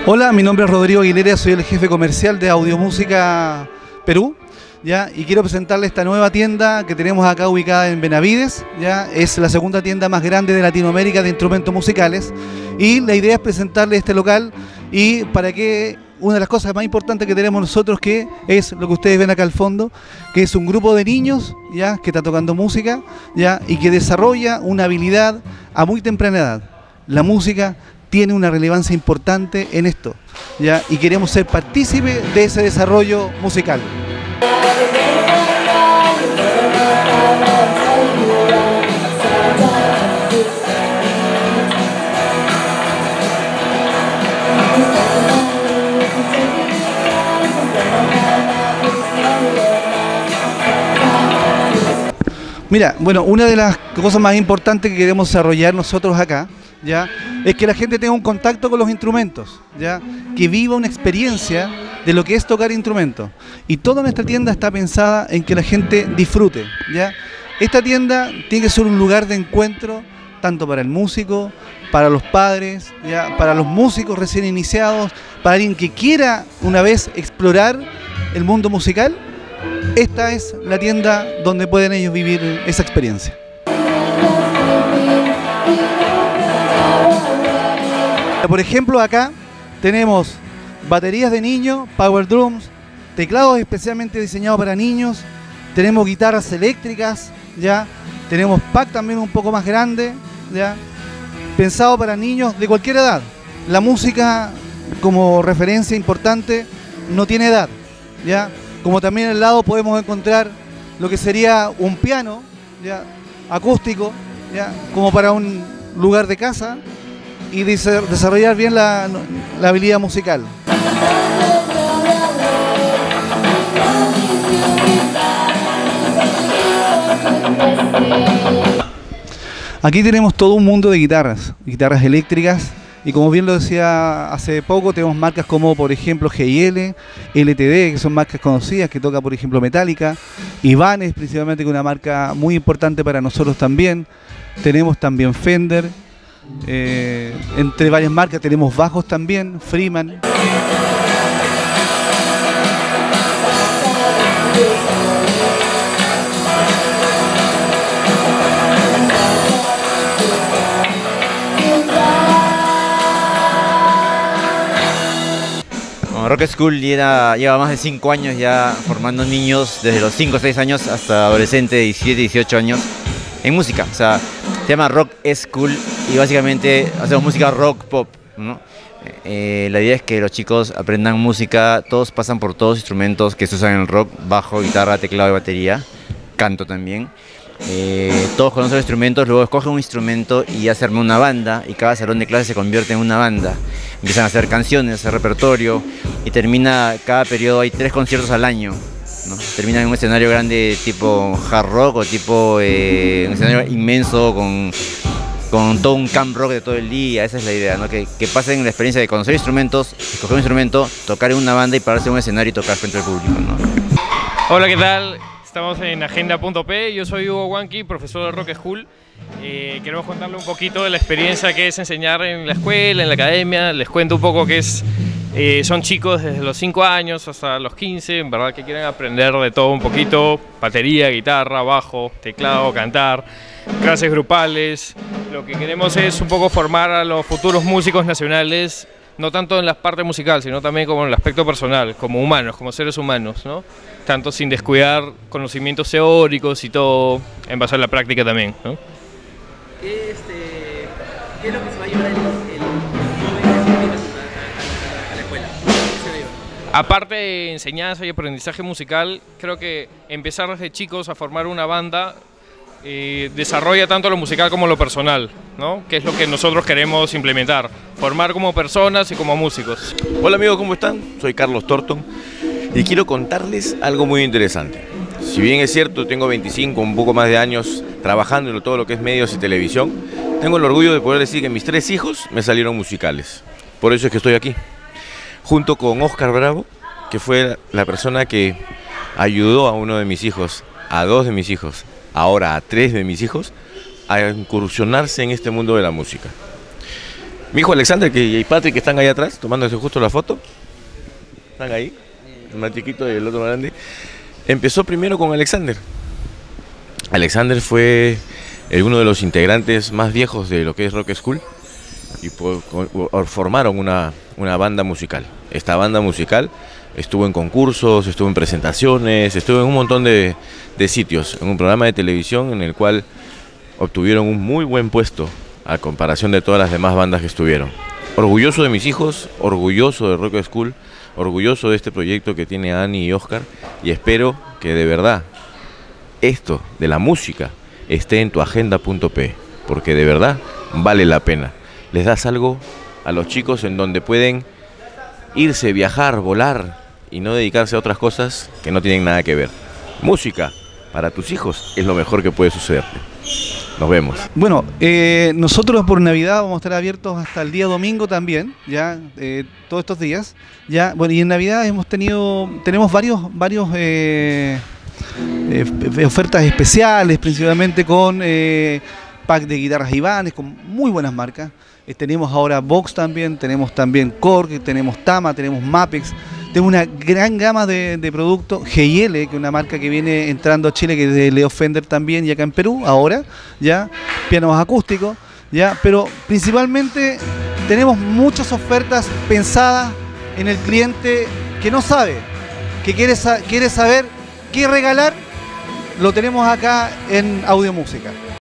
Hola, mi nombre es Rodrigo Aguilera, soy el jefe comercial de Audiomúsica Perú, ¿ya? Y quiero presentarles esta nueva tienda que tenemos acá ubicada en Benavides, ¿ya? Es la segunda tienda más grande de Latinoamérica de instrumentos musicales y la idea es presentarles este local y para que una de las cosas más importantes que tenemos nosotros, que es lo que ustedes ven acá al fondo, que es un grupo de niños, ¿ya? Que está tocando música, ¿ya? Y que desarrolla una habilidad a muy temprana edad. La música tiene una relevancia importante en esto, ¿ya? Y queremos ser partícipes de ese desarrollo musical. Mira, bueno, una de las cosas más importantes que queremos desarrollar nosotros acá, ¿ya? Es que la gente tenga un contacto con los instrumentos, ¿ya? Que viva una experiencia de lo que es tocar instrumentos. Y toda nuestra tienda está pensada en que la gente disfrute, ¿ya? Esta tienda tiene que ser un lugar de encuentro tanto para el músico, para los padres, ¿ya? Para los músicos recién iniciados, para alguien que quiera una vez explorar el mundo musical. Esta es la tienda donde pueden ellos vivir esa experiencia. Por ejemplo, acá tenemos baterías de niños, power drums, teclados especialmente diseñados para niños, tenemos guitarras eléctricas, ¿ya? Tenemos pack también un poco más grande, ¿ya? Pensado para niños de cualquier edad. La música, como referencia importante, no tiene edad, ¿ya? Como también al lado podemos encontrar lo que sería un piano, ¿ya? Acústico, ¿ya? Como para un lugar de casa y desarrollar bien la habilidad musical. Aquí tenemos todo un mundo de guitarras eléctricas. Y como bien lo decía hace poco, tenemos marcas como por ejemplo G&L, LTD, que son marcas conocidas, que toca por ejemplo Metallica, Ibanez principalmente, que es una marca muy importante para nosotros también. Tenemos también Fender, entre varias marcas tenemos bajos también, Freeman. Rock School lleva más de 5 años ya formando niños desde los 5 o 6 años hasta adolescentes de 17, 18 años en música. O sea, se llama Rock School y básicamente hacemos música rock pop, ¿no? La idea es que los chicos aprendan música, todos pasan por todos los instrumentos que se usan en el rock: bajo, guitarra, teclado y batería, canto también. Todos conocen los instrumentos, luego escogen un instrumento y ya se arma una banda y cada salón de clase se convierte en una banda. Empiezan a hacer canciones, a hacer repertorio y termina cada periodo, hay 3 conciertos al año, ¿no? Termina en un escenario grande tipo hard rock o tipo un escenario inmenso con todo un camp rock de todo el día. Esa es la idea, ¿no? Que pasen la experiencia de conocer instrumentos, escoger un instrumento, tocar en una banda y pararse en un escenario y tocar frente al público, ¿no? Hola, ¿qué tal? Estamos en Agenda.p, yo soy Hugo Huanqui, profesor de Rock School. Queremos contarle un poquito de la experiencia que es enseñar en la escuela, en la academia. Les cuento un poco que son chicos desde los 5 años hasta los 15, en verdad que quieren aprender de todo un poquito: batería, guitarra, bajo, teclado, cantar, clases grupales. Lo que queremos es un poco formar a los futuros músicos nacionales, no tanto en la parte musical, sino también como en el aspecto personal, como humanos, como seres humanos, ¿no? Tanto sin descuidar conocimientos teóricos y todo en base a la práctica también, ¿no? ¿Qué es lo que se va a llevar el joven a la escuela? ¿Qué se va a llevar? Aparte de enseñanza y aprendizaje musical, creo que empezar desde chicos a formar una banda desarrolla tanto lo musical como lo personal, ¿no? Que es lo que nosotros queremos implementar, formar como personas y como músicos. Hola amigos, ¿cómo están? Soy Carlos Thornton y quiero contarles algo muy interesante. Si bien es cierto, tengo 25, un poco más de años trabajando en todo lo que es medios y televisión, tengo el orgullo de poder decir que mis 3 hijos me salieron musicales. Por eso es que estoy aquí, junto con Oscar Bravo, que fue la persona que ayudó a uno de mis hijos, a 2 de mis hijos, ahora a 3 de mis hijos, a incursionarse en este mundo de la música. Mi hijo Alexander y Patrick, que están ahí atrás, tomándose justo la foto. Están ahí, el más chiquito y el otro más grande. Empezó primero con Alexander. Alexander fue uno de los integrantes más viejos de lo que es Rock School y formaron una banda musical. Esta banda musical estuvo en concursos, estuvo en presentaciones, estuvo en un montón de sitios, en un programa de televisión en el cual obtuvieron un muy buen puesto a comparación de todas las demás bandas que estuvieron. Orgulloso de mis hijos, orgulloso de Rock School, orgulloso de este proyecto que tiene Ani y Oscar, y espero que de verdad esto de la música esté en tu agenda.p, porque de verdad vale la pena. Les das algo a los chicos en donde pueden irse, viajar, volar y no dedicarse a otras cosas que no tienen nada que ver. Música para tus hijos es lo mejor que puede sucederte. Nos vemos. Bueno, nosotros por Navidad vamos a estar abiertos hasta el día domingo también, ya todos estos días, ya. Bueno, y en Navidad tenemos varios ofertas especiales, principalmente con pack de guitarras Ibanez, con muy buenas marcas. Tenemos ahora Vox también, tenemos también Korg, tenemos Tama, tenemos Mapex. Tenemos una gran gama de productos. GL, que es una marca que viene entrando a Chile, que es de Leo Fender también, y acá en Perú, ahora, ya, pianos acústicos, ya, pero principalmente tenemos muchas ofertas pensadas en el cliente que no sabe, que quiere saber qué regalar. Lo tenemos acá en Audio Música.